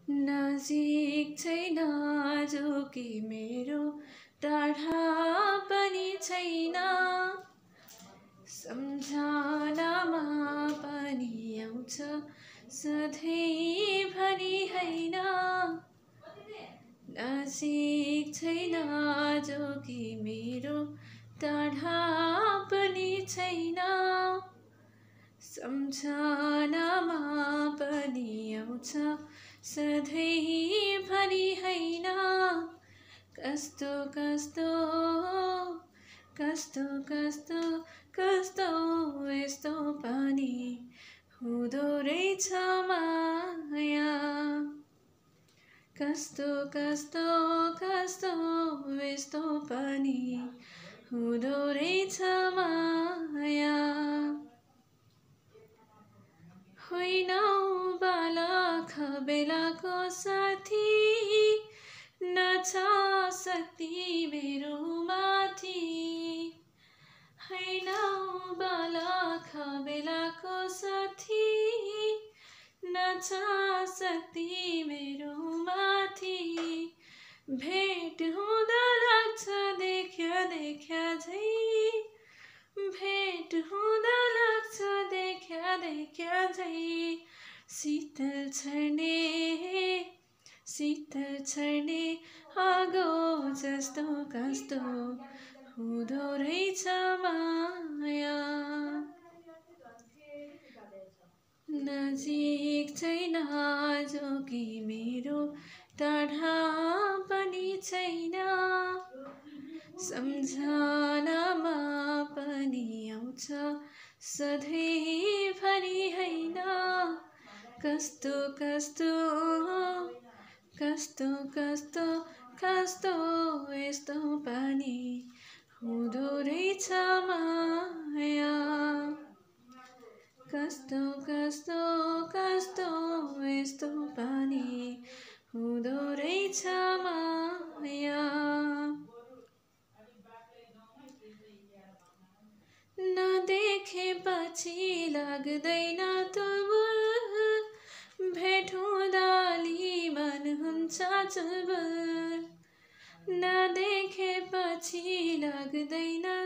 नजिक छैन जो कि मेरो, टाढा पनि छैन, सम्झनामा पनि आउँछ सधैँभरि हैन। नजिक छैन जो कि मेरो, टाढा पनि छैन, सम्झनामा पनि आउँछ सधैँभरि हैन। कस्तो कस्तो कस्तो कस्तो कस्तो यस्तो पनि हुँदो रहेछ माया। कस्तो कस्तो कस्तो यस्तो पनि हुँदो रहेछ माया। होइनौ बालक बेलाको साथी, नछ शक्ति मेरो माथि। होइनौ बालक बेलाको साथी, नछ शक्ति मेरो माथि। भेट हुँदा लाग्छ देख्या देख्या झै, भेट हुँदा लाग्छ देख्या देख्या झै। शीतल छर्ने आगो जस्तो कस्तो हुँदो रहेछ माया। नजिक छैन जो कि मेरो, टाढा पनि छैन, सम्झनामा पनि आउँछ सधैँभरि हैन। कस्तो कस्तो कस्तो कस्तो कस्तो यस्तो पनि हुँदो रहेछ माया। कस्तो कस्तो कस्तो यस्तो पनि हुँदो रहेछ माया। नदेखेपछि लाग्दैन तुलबुल, भेट हुँदा मन हुन्छ चुलबुल। नदेखेपछि लाग्दैन